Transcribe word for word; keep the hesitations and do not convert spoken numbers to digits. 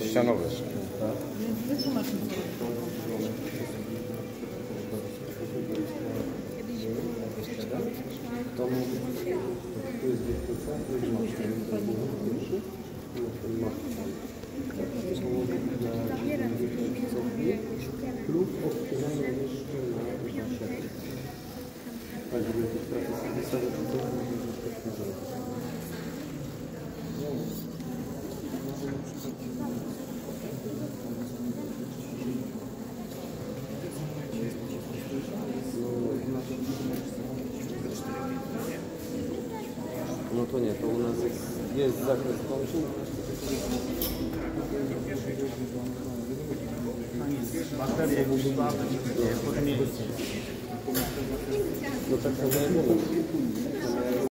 ścianowy. Wytłumacz mi. To tu jest wychwyca, tu jest mapka. To są lub odpływanie jeszcze na naszego. Tak, żeby jakieś prace wystawy, to to no to nie, to u nas jest, jest zakres kończyn. Baterie używane w miejscu. No tak samo jak u nas.